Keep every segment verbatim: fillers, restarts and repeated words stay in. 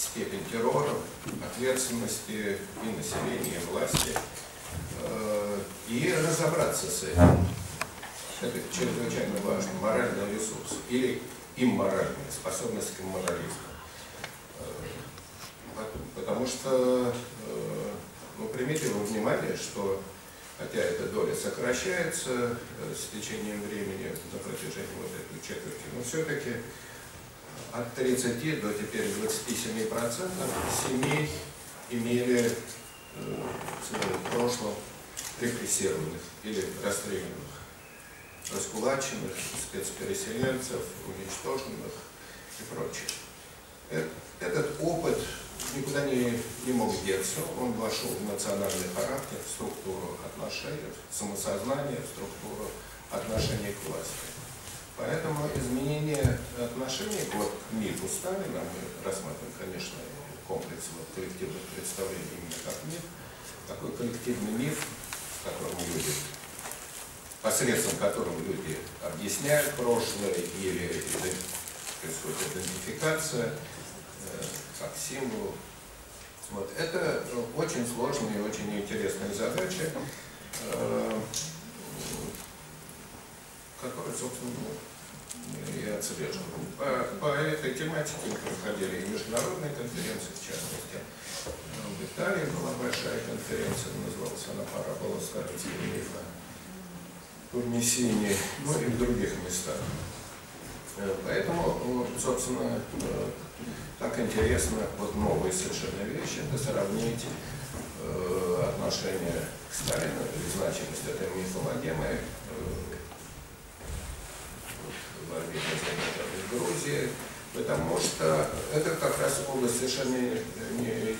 степень террора, ответственности и населения, и власти, и разобраться с этим. Это чрезвычайно важно. Моральный ресурс или имморальная способность к имморализму. Потому что, ну, примите во внимание, что хотя эта доля сокращается с течением времени на протяжении вот этой четверти, но все-таки от тридцати до теперь двадцати семи процентов семей имели в прошлом репрессированных или расстрелянных, раскулаченных, спецпереселенцев, уничтоженных и прочее. Этот опыт никуда не, не мог деться, он вошел в национальный характер, в структуру отношений, в самосознание, в структуру отношений к власти. Поэтому изменение отношений вот, к мифу Сталина, мы рассматриваем, конечно, комплекс вот, коллективных представлений именно как миф, такой коллективный миф, в котором люди, посредством которого люди объясняют прошлое или происходит идентификация как символ. Вот. Это очень сложная и очень интересная задача, которую, собственно, и отслеживаем. По, по этой тематике проходили и международные конференции, в частности. В Италии была большая конференция, называлась она «Парабола старого мифа», в Турмесине, ну и в других местах. Поэтому, собственно, так интересно, вот новые совершенно вещи, это сравнить э, отношение к Сталину и значимость этой мифологемы э, в борьбе в Грузии, потому что это как раз область совершенно не,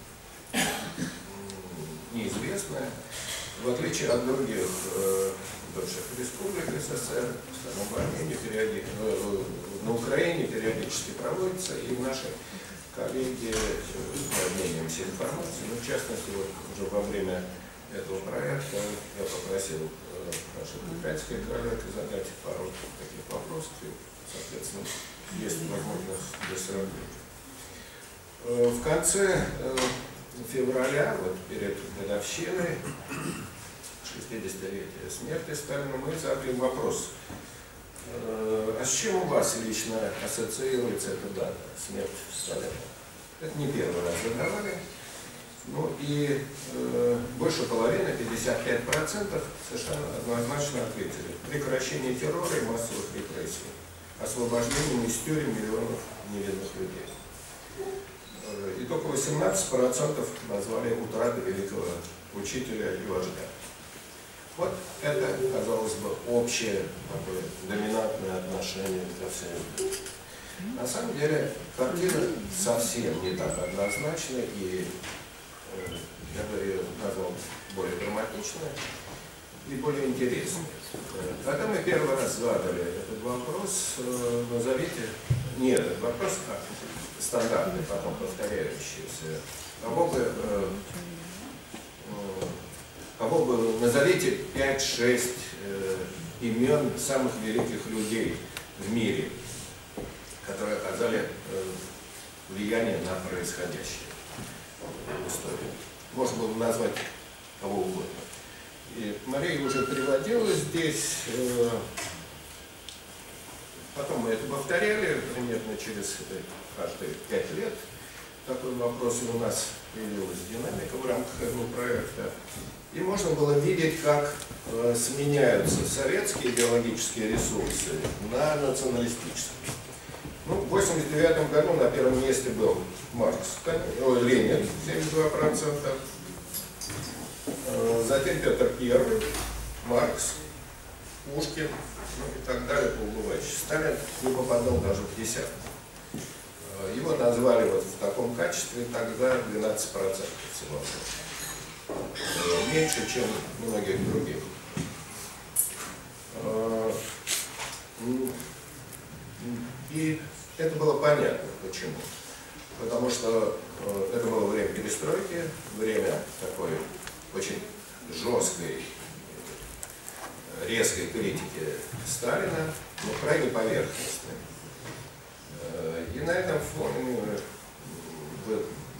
неизвестная, в отличие от других э, бывших республик СССР, скажем, в Армении, периоди... на Украине периодически проводится, и наши коллеги обмениваемся информацией. Ну, в частности, вот уже во время этого проекта я попросил наших украинских коллег задать пару таких вопросов, и, соответственно, есть возможность для сравнения. В конце февраля, вот перед годовщиной шестидесятилетия смерти Сталина, мы задали вопрос, а с чем у вас лично ассоциируется эта дата, смерть Сталина? Это не первый раз задавали. Ну и э, больше половины, пятьдесят пять процентов, совершенно однозначно ответили. Прекращение террора и массовых репрессий. Освобождение из тюрем миллионов невинных людей. Э, и только восемнадцать процентов назвали утрату великого учителя и вождя. Вот это, казалось бы, общее такое доминантное отношение ко всем. На самом деле, картина совсем не так однозначна, и э, я бы ее назвал более драматичной и более интересной. Когда мы первый раз задали этот вопрос, э, назовите, не этот вопрос, а стандартный, потом повторяющийся, кого бы, э, э, кого бы назовите пять-шесть э, имен самых великих людей в мире, которые оказали э, влияние на происходящее в истории. Можно было назвать кого угодно. И Мария уже приводила здесь, э, потом мы это повторяли, примерно через каждые пять лет. Такой вопрос у нас появилась динамика в рамках этого проекта. И можно было видеть, как э, сменяются советские идеологические ресурсы на националистические. Ну, в восемьдесят девятом году на первом месте был Маркс, о, Ленин, семьдесят два процента. Э, затем Петр Первый, Маркс, Пушкин, ну и так далее по убывающей. Сталин не попадал даже в десятку. Э, его назвали вот в таком качестве тогда двенадцать процентов всего. Меньше, чем многих других. И это было понятно, почему. Потому что это было время перестройки, время такой очень жесткой, резкой критики Сталина, но крайне поверхностной. И на этом фоне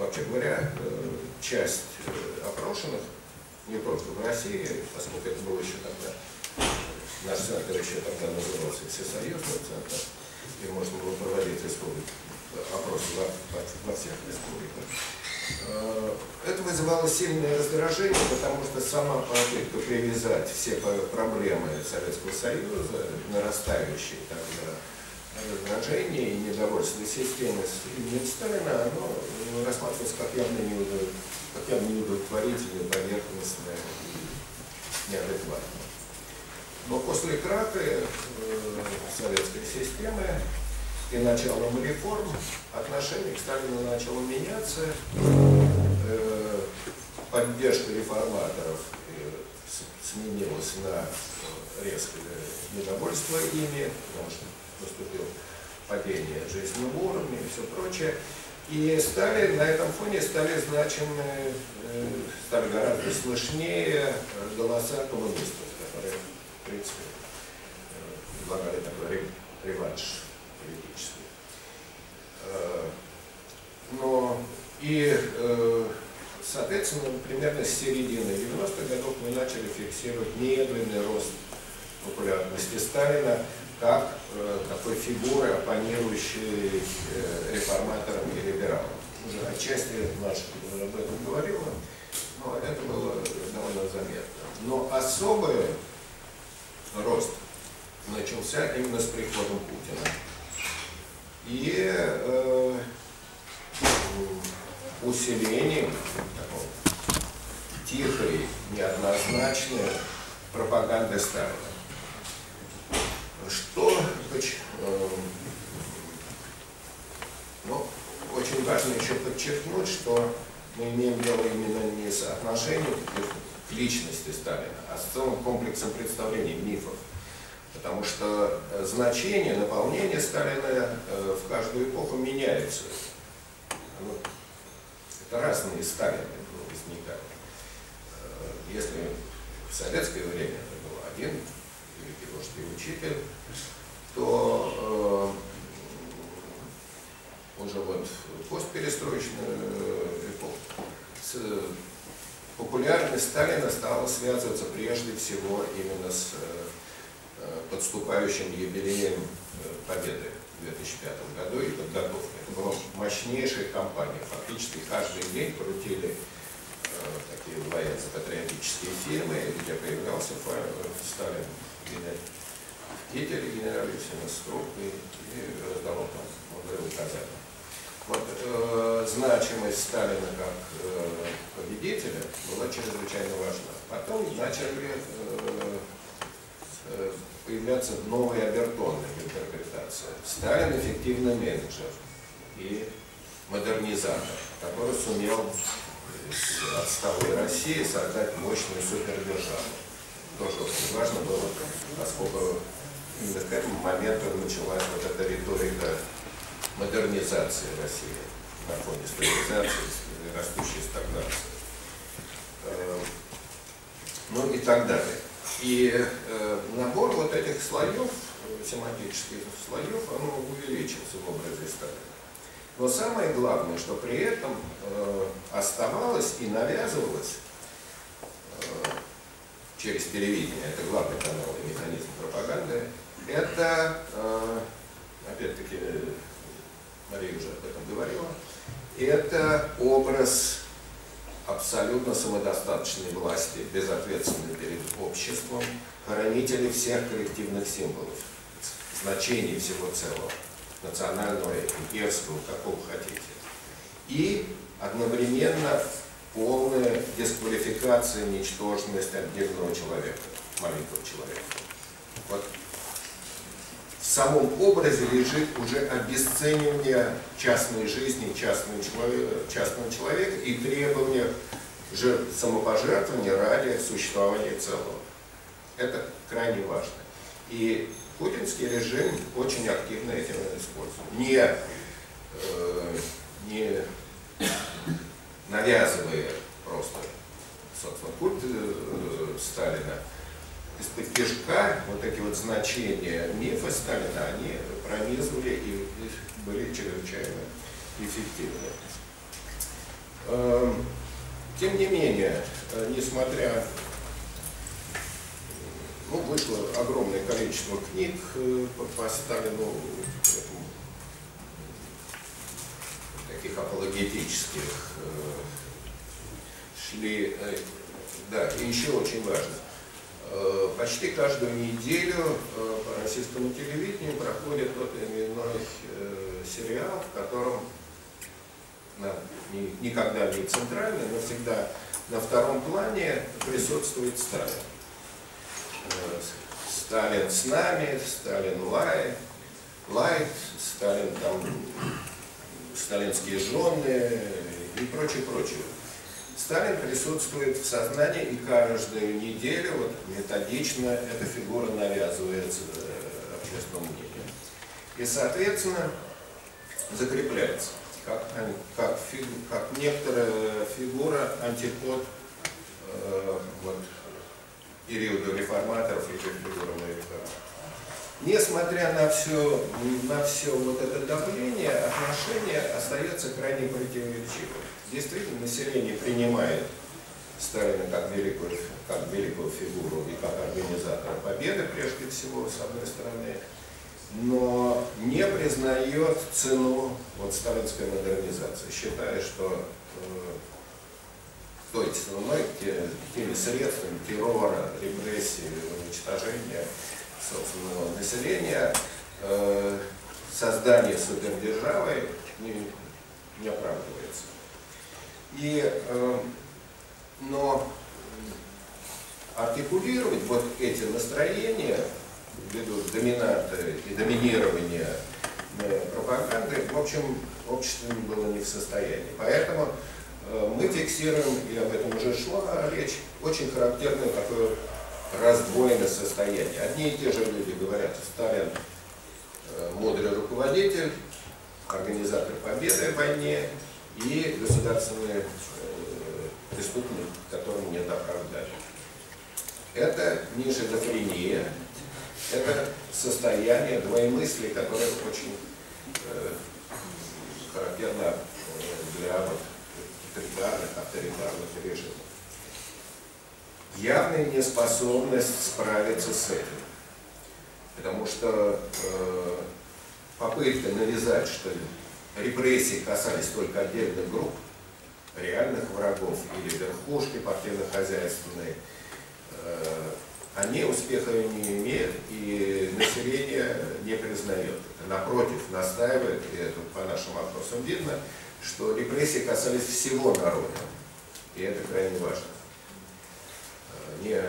вообще говоря, часть опрошенных, не только в России, поскольку это было еще тогда, наш центр еще тогда назывался Всесоюзный центр, и можно было проводить опросы во, во, во всех республиках. Это вызывало сильное раздражение, потому что сама попытка привязать все проблемы Советского Союза, нарастающие тогда раздражение и недовольство системой именем Сталина, оно рассматривалось как явно неудовлетворительное, поверхностное и неадекватное. Но после краха э, советской системы и началом реформ отношение к Сталину начало меняться, э, поддержка реформаторов э, сменилась на резкое недовольство ими, потому что наступило падение жизненного уровня и все прочее. И стали на этом фоне стали значимы, э, стали гораздо слышнее голоса коммунистов, которые, в принципе, предлагали такой реванш политический. Но и, соответственно, примерно с середины девяностых годов мы начали фиксировать медленный рост популярности Сталина как такой фигуры, оппонирующей реформаторам и либералам. Уже отчасти наш об этом говорила, но это было довольно заметно. Но особый рост начался именно с приходом Путина. И э, усилением такой тихой, неоднозначной пропаганды Сталина. Что э, ну, очень важно еще подчеркнуть, что мы имеем дело именно не с отношением к личности Сталина, а с целым комплексом представлений, мифов. Потому что значение, наполнение Сталина в каждую эпоху меняется. Это разные Сталины возникают. Если в советское время это был один великий вождь и учитель, то э, уже вот в постперестроечную эпоху с, популярность Сталина стала связываться прежде всего именно с подступающим юбилеем победы в две тысячи пятом году и подготовкой. Это была мощнейшая кампания. Фактически каждый день крутили э, такие военно-патриотические фильмы, где появлялся Сталин в кителе генералиссимуса с трубкой и раздавал там мудрые указания. Вот э, значимость Сталина как э, победителя была чрезвычайно важна. Потом начали э, э, появляться новые обертоны в интерпретации. Сталин эффективный менеджер и модернизатор, который сумел из отсталой России создать мощную супердержаву. Тоже очень важно было, поскольку именно к этому моменту началась вот эта риторика модернизации России на фоне стабилизации, растущей стагнации. Ну и так далее. И э, набор вот этих слоев, семантических слоев, он увеличился в образе Сталина. Но самое главное, что при этом э, оставалось и навязывалось э, через телевидение, это главный канал и механизм пропаганды, это, э, опять-таки, Мария уже об этом говорила, это образ абсолютно самодостаточной власти, безответственной перед обществом, хранители всех коллективных символов, значений всего целого, национального, имперского, какого хотите. И одновременно полная дисквалификация, ничтожность отдельного человека, маленького человека. Вот в самом образе лежит уже обесценивание частной жизни частного человека, частного человека и требование же самопожертвования ради существования целого. Это крайне важно. И путинский режим очень активно этим использует. Не, э, не навязывая просто, собственно, культ э, Сталина, из-под тяжка вот эти вот значения мифа Сталина, они пронизывали и были чрезвычайно эффективны. Тем не менее, несмотря, ну, вышло огромное количество книг по Сталину, таких апологетических, шли, да, и еще очень важно, почти каждую неделю по российскому телевидению проходит тот или иной сериал, в котором никогда не центральный, но всегда на втором плане присутствует Сталин. Сталин с нами, Сталин лайт, лайт, Сталин там, сталинские жены и прочее, прочее. Сталин присутствует в сознании, и каждую неделю вот, методично эта фигура навязывается общественному мнению. И, соответственно, закрепляется как, как, фигу, как некоторая фигура, антипод э, вот, периода реформаторов и фигуры реформаторов. Несмотря на все, на все вот это давление, отношение остается крайне противоречивым. Действительно, население принимает Сталина как великую, как великую фигуру и как организатора победы, прежде всего, с одной стороны, но не признает цену вот, сталинской модернизации, считая, что э, той ценой, теми средствами террора, репрессий, уничтожения собственного населения, э, создание супердержавы не, не оправдывается. И, э, но артикулировать вот эти настроения ввиду доминанта и доминирования э, пропаганды, в общем, общество было не в состоянии. Поэтому э, мы фиксируем, и об этом уже шла речь, очень характерное такое раздвоенное состояние. Одни и те же люди говорят, Сталин э, мудрый руководитель, организатор победы в войне и государственный э, преступник, которому нет оправдания. Это не шизофрения, это состояние двоемыслия, которое очень э, характерно для вот, тоталитарных, авторитарных режимов. Явная неспособность справиться с этим. Потому что э, попытка навязать, что репрессии касались только отдельных групп, реальных врагов или верхушки партийно-хозяйственной, э, они успеха не имеют, и население не признает это. Напротив, настаивает, и это по нашим вопросам видно, что репрессии касались всего народа. И это крайне важно. Не,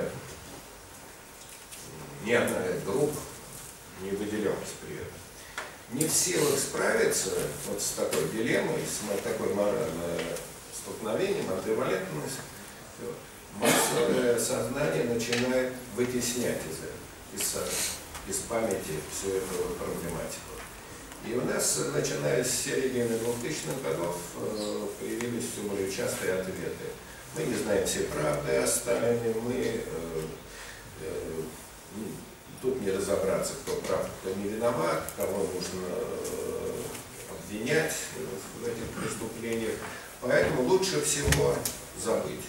ни одна из групп не выделялась при этом. Не в силах справиться вот с такой дилеммой, с такой моральным столкновением, амбивалентностью, массовое сознание начинает вытеснять из, из, из памяти всю эту проблематику. И у нас, начиная с середины двухтысячных годов, появились все более частые ответы. Мы не знаем все правды о Сталине, мы э, э, тут не разобраться, кто прав, кто не виноват, кого нужно э, обвинять в этих преступлениях. Поэтому лучше всего забыть.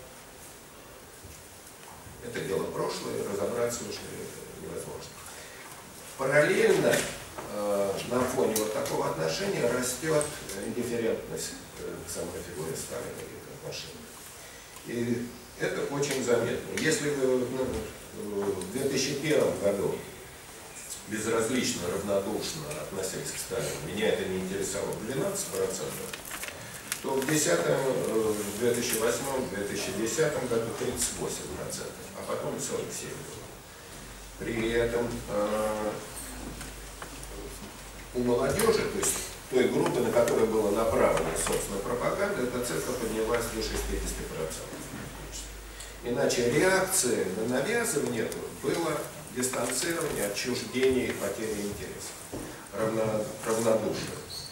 Это дело прошлое, разобраться уже невозможно. Параллельно э, на фоне вот такого отношения растет индифферентность к самой фигуре Сталина и к отношению. И это очень заметно. Если вы ну, в две тысячи первом году безразлично, равнодушно относились к Сталину, меня это не интересовало двенадцать процентов, то в две тысячи восьмом — две тысячи десятом году тридцать восемь процентов, а потом сорок семь процентов было. При этом э, у молодежи, то есть той группы, на которую была направлена собственная пропаганда, эта цифра поднялась до шестидесяти процентов. Иначе реакция на навязывание было дистанцирование, отчуждение и потеря интереса, равно, равнодушие.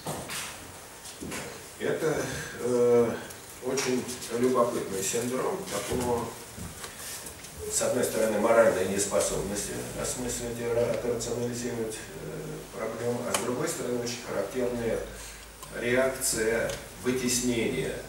Это э, очень любопытный синдром такого, с одной стороны, моральной неспособности осмыслить и рационализировать э, проблему, а с другой стороны, очень характерная реакция вытеснения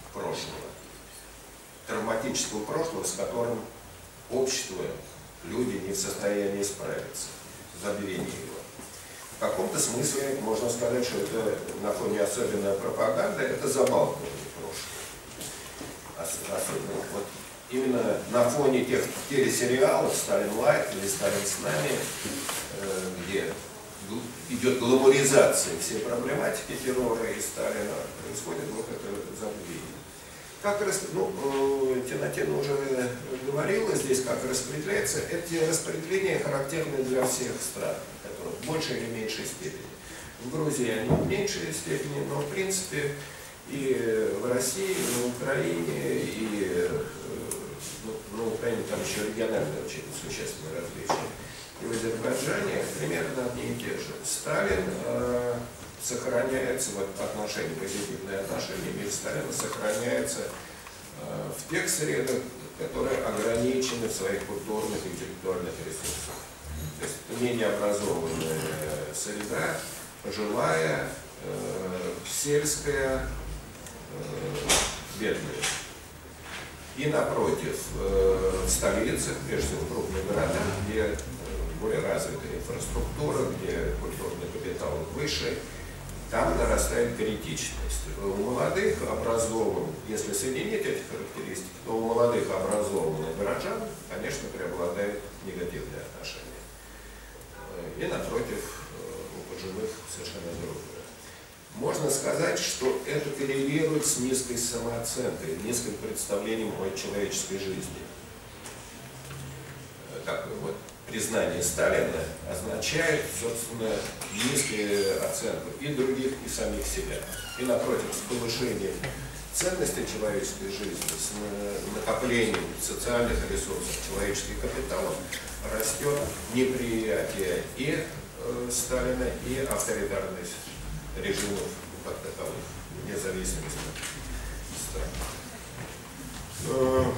прошлого, травматического прошлого, с которым общество, люди не в состоянии справиться, забвение его. В каком-то смысле можно сказать, что это на фоне особенной пропаганды, это забалтывание прошлого. Особенно вот именно на фоне тех телесериалов «Сталин Лайт» или «Сталин с нами», где идет гламуризация всей проблематики террора и Сталина, происходит вот это забвение. Как рас... ну, Тинатина уже говорила здесь, как распределяется. Эти распределения характерны для всех стран, которые в большей или меньшей степени. В Грузии они в меньшей степени, но в принципе и в России, и на Украине, и ну, на Украине там еще региональные очень существенные различия. И в Азербайджане примерно одни и те же. Сталин э, сохраняется, вот отношения, позитивные отношения мир Сталина сохраняется э, в тех средах, которые ограничены в своих культурных и интеллектуальных ресурсах. То есть менее образованная среда, пожилая, э, сельская, э, бедная. И напротив, э, в столицах, прежде всего в крупных городах, где более развитая инфраструктура, где культурный капитал выше, там нарастает критичность. У молодых образованных, если соединить эти характеристики, то у молодых образованных горожан, конечно, преобладает негативные отношения. И напротив, у пожилых совершенно другое. Можно сказать, что это коррелирует с низкой самооценкой, низким представлением о человеческой жизни. Такой вот признание Сталина означает, собственно, низкую оценку и других, и самих себя. И напротив, с повышением ценности человеческой жизни, с накоплением социальных ресурсов, человеческих капиталов растет неприятие и э, Сталина, и авторитарных режимов как таковых, вне зависимости от стран.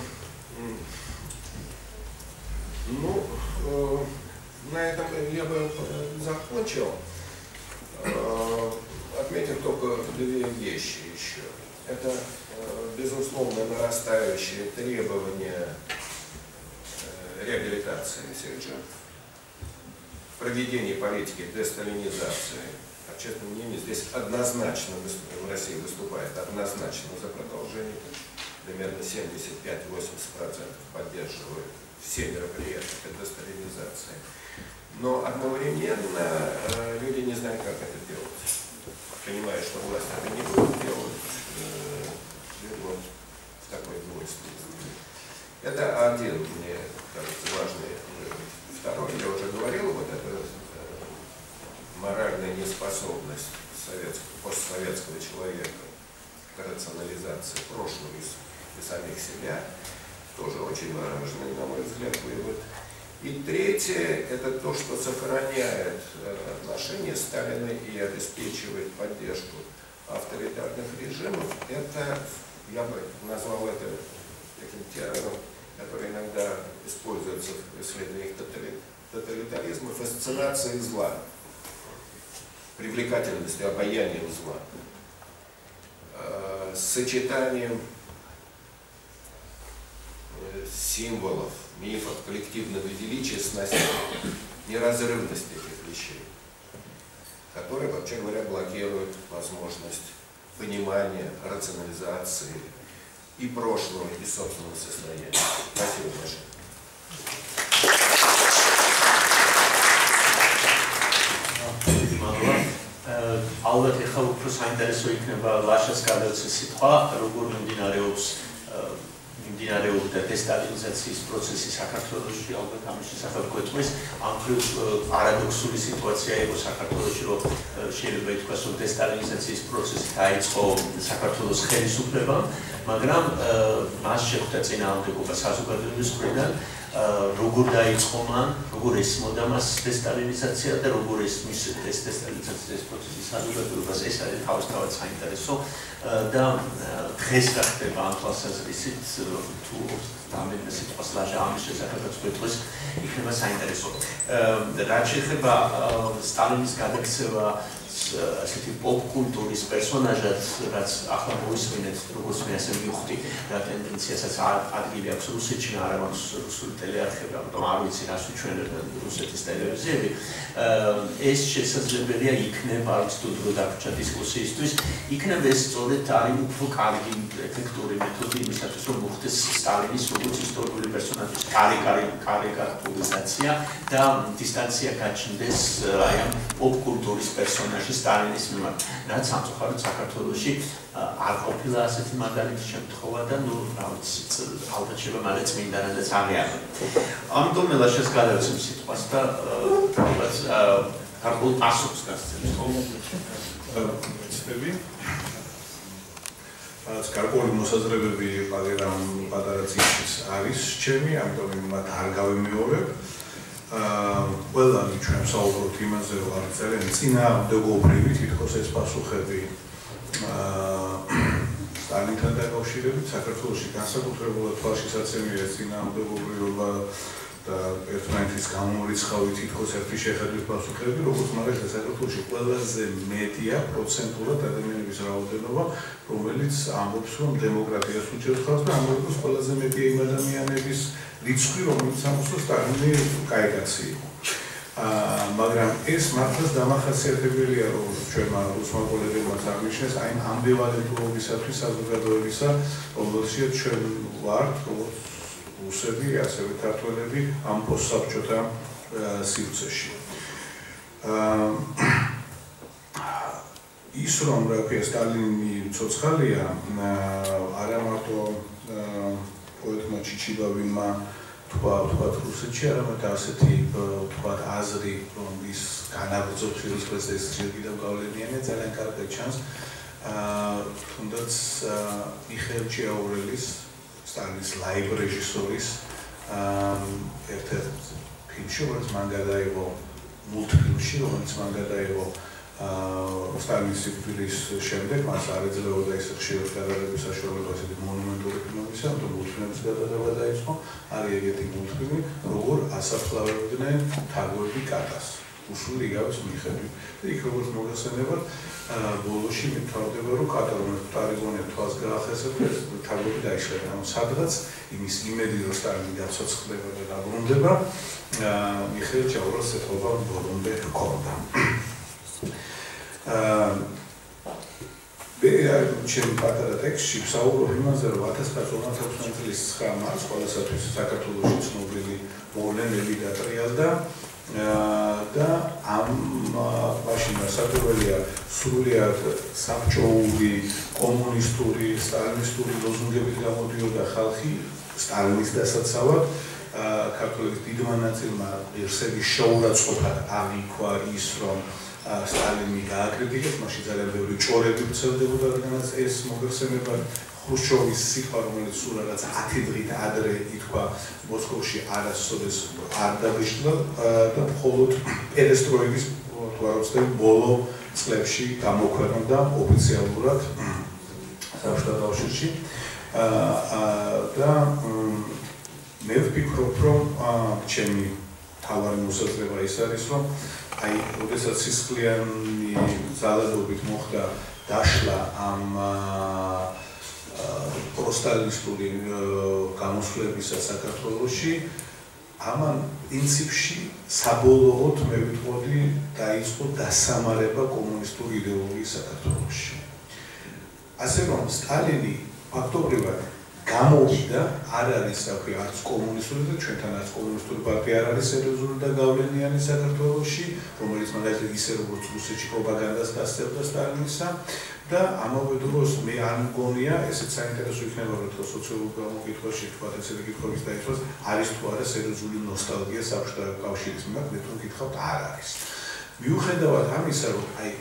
Ну, э, на этом я бы закончил, э, отметив только две вещи еще. Это, э, безусловно, нарастающее требование э, реабилитации всех жертв, проведение политики десталинизации. Общественное мнение здесь однозначно в России выступает однозначно за продолжение, примерно семьдесят пять — восемьдесят процентов поддерживают все мероприятия по десталинизации. Но одновременно э, люди не знают, как это делать. Понимая, что власть это не будет делать, э, живут в такой двойственности. Это один, мне кажется, важный вывод. Второй, я уже говорил, вот эта э, моральная неспособность советского, постсоветского человека к рационализации прошлого и, и самих себя. Тоже очень важный, на мой взгляд, вывод. И третье, это то, что сохраняет отношения Сталина и обеспечивает поддержку авторитарных режимов. Это, я бы назвал это таким термином, который иногда используется в исследованиях тоталитаризма, фасцинация зла, привлекательность, обаянием зла, с сочетанием символов, мифов, коллективного величия с насилием, неразрывность этих вещей, которые, вообще говоря, блокируют возможность понимания, рационализации и прошлого, и собственного состояния. Спасибо большое. ალბათ ეხლა უფრო საინტერესო იქნება ლაშას გადაცეს სიტყვა, როგორ მიმდინარეობს მიმდინარეობდა დესტალინიზაციის პროცესი საქართველოში, ალბათ ამის შესახებ გვეტყვის. ამ მხრივ პარადოქსული სიტუაცია იყო საქართველოში, რომ შეიძლება ითქვას, რომ დესტალინიზაციის პროცესი დაიწყო საქართველოს ხელისუფლებამ, მაგრამ მას შეხვდა წინააღმდეგობა საზოგადოების მხრიდან. როგორ დაიწყო მან, როგორ ესმოდა მას დესტალინიზაცია და როგორ ესმის ეს დესტალინიზაციის პროცესი საზოგადოებას, ეს არის თავისთავად საინტერესო და დღეს გახდება ამ თვალსაზრისით თუ რამდენიმე სიტყვას ლაშა ამის შესახებაც გვეტყვის, იქნება საინტერესო. რაც შეეხება სტალინის გადაქცევა ასეთი პოპ-კულტურის პერსონაჟად, რაც ახლა მოისმინეთ, როგორც მე ასე მივხვდი, რა ტენდენციასაც ადგილი აქვს რუსეთში, არა მაქვს რუსული ტელეარხები, ამიტომ არ ვიცი რას უჩვენებენ რუსეთის ტელევიზიები. ეს შესაძლებელია იქნება, არც თუ დრო დაგვრჩა დისკუსიისთვის, იქნება ეს სწორედ არის უფრო კარგი ეფექტური მეთოდი იმისათვის, რომ მოხდეს სტალინის როგორც ისტორიული პერსონაჟის კარიკატურიზაცია და დისტანცია გაჩნდეს აი ამ პოპ-კულტურის პერსონაჟის სტალინის მიმართ, რაც სამწუხაროდ საქართველოში არ ყოფილა ასეთი მაგალითი შემთხვევა და ნუ რა ვიცი, ალბათ შეიძლება მალე წმინდა რადაც აღიარებთ. ამიტომ ლაშას გადავცემ სიტყვას და ალბათ გარკვეულ პასუხს გასცემს. ვეცდები. რაც გარკვეული მოსაზრებები პატარა პატარა წიგნშიც არის ჩემი, ამიტომ მათ არ გავიმეორებ. ყველანი ჩვენ საუბრობთ იმაზე, რომ არის ძალიან წინააღმდეგობრივი თითქოს ეს პასუხები სტალინთან დაკავშირებით საქართველოში განსაკუთრებულად თვალშისაცემია ეს წინააღმდეგობრივობა და ერთმანეთის გამორიცხავი თითქოს ერთი შეხედვით პასუხები, როგორც მაგალითად საქართველოში ყველაზე მეტია პროცენტულად ადამიანების რაოდენობა, რომელიც ამბობს, რომ დემოკრატიას უჭერს ხალხს და ამბობს, ყველაზე მეტია იმ ადამიანების რიცხვი, რომელიც ამბობს, რომ სტალინი კაი კაცი იყო. მაგრამ ეს მართლაც დამახასიათებელია, რომ ჩვენმა რუსმა კოლეგებმაც აღნიშნეს, აი ამ ამბივალენტურობისათვის საზოგადოებისა, რომელშიც ჩვენ ვართ, როგორც რუსები, ასევე ქართველები ამ პოსტსაბჭოთა სივრცეში. ის რომ რა ქვია სტალინი ცოცხალია, არა მარტო პოეტმა ჩიჩიბავინმა თქვა თქვათ რუსეთში, არამედ ასეთი თქვათ აზრი, რომ ის განაგრძობს სიცოცხლეს ეს კიდევ გავლენიანია, ძალიან კარგად ჩანს. თუნდაც მიხეილ ჭიაურელის სტალინის ლაივ რეჟისორის ერთ-ერთ ფილმში, რომელიც მან გადაიღო მულტფილმში, რომელიც მან გადაიღო სტალინის სიკვდილის შემდეგ, მას არ ეძლეოდა ის ხშირად გადაღების საშუალება ესეთი მონუმენტური ფილმებისა, ამიტომ მულტფილმის გადაღება დაიწყო. არის ეგეთი მულტფილმი, როგორ ასაფლავებდნენ თაგვები კატას. უშული იგავეს მიხედვით. და იქ როგორც მოგახსენებათ, ბოლოში მითვალდება, რომ კატა რომელიც ტარიზონია თვალს გაახესებდა, თაგვები დაიშლება. ანუ სადღაც იმის იმედი, რომ სტალინი გაცოცხლდება და დაბრუნდება, მიხეილ ჭიაურელს ეთქობა ბოლომდე ჰქონდა. მე ჩემი პატარა ტექსტში ვსაუბრობ იმაზე, რომ ათას ათასი ორმოცდაათი წლის ცხრა მარტს ყველასათვის საქართველოში ცნობილი მოვლენები დატრიალდა და ამ მაშინ საერთოდელია სრულიად საბჭოური, კომუნისტური, სტალინისტური ლოზუნგებით გამოდიოდა ხალხი სტალინის დასაცავად. ქართველების დიდმა ნაწილმა ღირსების შეურაცხყოფად აღიქვა ის, რომ სტალინი გააკრიტიკეს, მაშინ ძალიან ბევრი ჭორები ვრცელდებოდა, რადგანაც ეს მოგეხსენება ხრუშჩოვის სიტყვა, რომელიც სულ რაღაც ათი დღით ადრე ითქვა მოსკოვში არასოდეს არ დაგიშლა და მხოლოდ პერესტროიკის თვაროსდები ბოლო წლებში გამოქვეყნდა ოფიციალურად საბჭოთა კავშირში და მე ვფიქრობ, რომ ჩემი თავარი მოსაზრება ის არის, რომ აი, როდესაც სისხლიანი ძალადობით მოხდა დაშლა ამ პროსტალინისტური გამოსვლებისა საქართველოში, ამან პრინციპში საბოლოოდ მე ვიტყოდი დაიწყო დასამარება კომუნისტური იდეოლოგიის საქართველოში. ასე რომ სტალინი ფაქტობრივად გამოვიდა, არ არის რა ქვია, არც კომუნისტური და ჩვენთან არც კომუნისტური პარტია არ არის სერიოზული და გავლენიანი საქართველოში, რომელიც მაგალითად ისე როგორც რუსეთში პროპაგანდას გასწევდა სტალინისა და ამავე დროს მე არ მგონია, ესეც საინტერესო იქნება, რომ თქო სოციალურ გამოკითხვაში თქვა ესეთი კითხვების დაიწყოს, არის თუ არა სერიოზული ნოსტალგია საბჭოთა კავშირის მიმართ, მე თუ გითხავთ, არ არის. მიუხედავად ამისა, რომ აი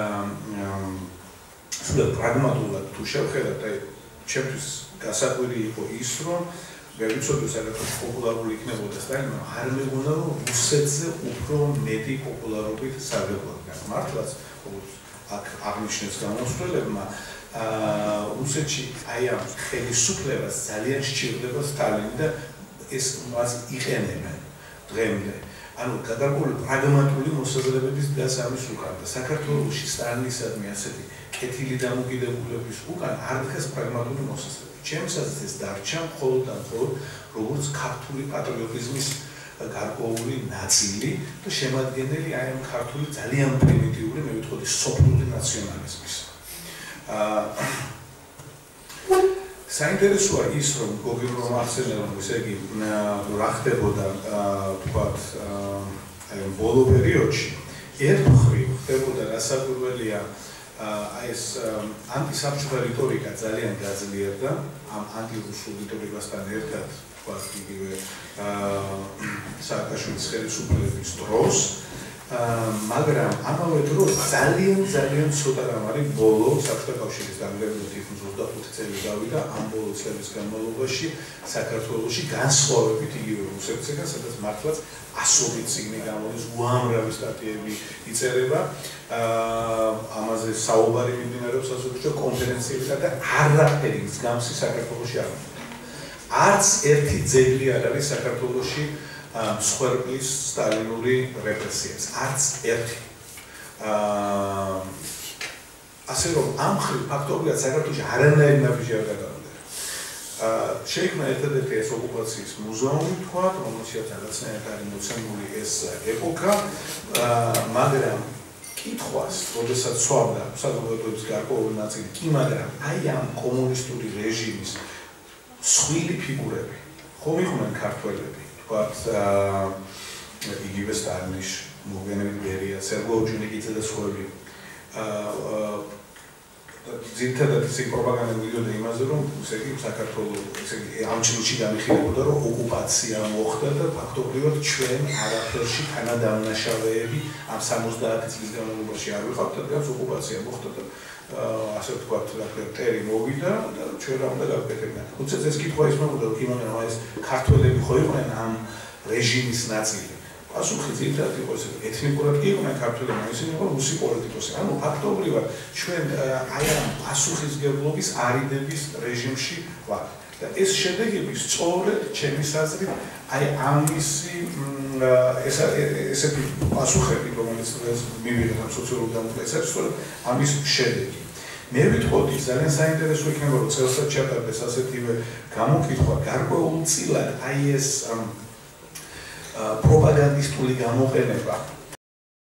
სულ პრაგმატულად თუ შევხედავთ, აი ჩემთვის გასაკვირი იყო ის, რომ მე ვიცოდი, საქართველოში პოპულარული იქნებოდა სტალინი, არ მეგონა, რომ რუსეთზე უფრო მეტი პოპულარობით სარგებლობდა. მართლაც, როგორც აქ აღნიშნეს გამოსვლელებმა, რუსეთში აი ამ ხელისუფლებას ძალიან სჭირდება სტალინი და ეს მას იყენებენ დღემდე. ანუ გადაგული პრაგმატული მოსაზრებების დასამის უკან და საქართველოში სტალინისადმი ასეთი კეთილი დამოკიდებულების უკან არ დგას პრაგმატული მოსაზრება. ჩემსაც ეს დარჩა მხოლოდ და მხოლოდ როგორც ქართული პატრიოტიზმის გარკვეული ნაწილი და შემადგენელი აი ამ ქართული ძალიან პრიმიტიული, მე ვიტყოდი, სოფლური ნაციონალიზმის. საინტერესოა ის, რომ გოგირ რომ ახსენებენ, ესე იგი, რა ხდებოდა, თქვათ, აი ბოლო პერიოდში, ერთ მხრივ ხდებოდა რასაკვირველია, აი ეს ანტისაბჭოთა რიტორიკა ძალიან გაძლიერდა, ამ ანტირუსულ რიტორიკასთან ერთად, თქვათ, იგივე სააკაშვილის ხელისუფლების დროს, მაგრამ ამავე დროს ძალიან ძალიან ცოტა რამ არის ბოლო საბჭოთა კავშირის დამყარებამდე თითქმის ოცდახუთი წელი გავიდა ამ ბოლო წლების განმავლობაში საქართველოში განსხვავებით იგივე რუსეთსგან, სადაც მართლაც ასობით წიგნი გამოდის, უამრავი სტატიები იწერება, ამაზე საუბარი მიმდინარეობს საზოგადოებრივ კონფერენციებსა და არაფერი მსგავსი საქართველოში არ არის. არც ერთი ძეგლი არ არის საქართველოში მსხვერპლის სტალინური რეპრესიებს, არც ერთი. ასე რომ ამ მხრივ ფაქტობრივად საქართველოში არანაირი ნაბიჯი არ გადავიდა. შეიქმნა ერთადერთი ეს ოკუპაციის მუზეუმი, თქვათ, რომელშიც რაღაცნაირად არის მოცემული ეს ეპოქა, მაგრამ კითხვას, როდესაც სვამდა საზოგადოების გარკვეული ნაწილი, კი მაგრამ აი ამ კომუნისტური რეჟიმის სხვილი ფიგურები, ხომ იყვნენ ქართველები, თქვათ, იგივე სტალინის, მოგვიანებით ბერია, სერგო ორჯონიკიძე და სხვები. ძირითადად ისე პროპაგანდა მიდიოდა იმაზე, რომ ესე იგი საქართველოს, ესე იგი ამ ჩილში გამიხილებოდა, რომ ოკუპაცია მოხდა და ფაქტობრივად ჩვენ არაფერში თანადამნაშავეები ამ სამოცდაათი წლის განმავლობაში არ ვიყავთ, რადგან ოკუპაცია მოხდა და ასე ვთქვათ, ტერი მოვიდა და ჩვენ რა უნდა გავაკეთებინათ. უცებ ეს კითხვა ისმოდა, რომ იმან ეს ქართველები ხო იყვნენ ამ რეჟიმის ნაწილი. პასუხი ძირითადად იყო ეს, ეთნიკურად კი იყვნენ ქართველები, ისინი იყვნენ რუსი პოლიტიკოსები. ანუ ფაქტობრივად ჩვენ აი ამ პასუხისმგებლობის არიდების რეჟიმში ვართ. და ეს შედეგები სწორედ ჩემის აზრით აი ამისი ეს ესეთი პასუხები, რომელიც მივიღეთ ამ სოციოლოგიურ დამოკიდებულებას, სწორედ ამის შედეგი. მე ვიტყოდი, ძალიან საინტერესო იქნება, რომ წელსაც ჩატარდეს ასეთივე გამოკითხვა გარკვეულწილად აი ეს პროპაგანდისტული გამოყენება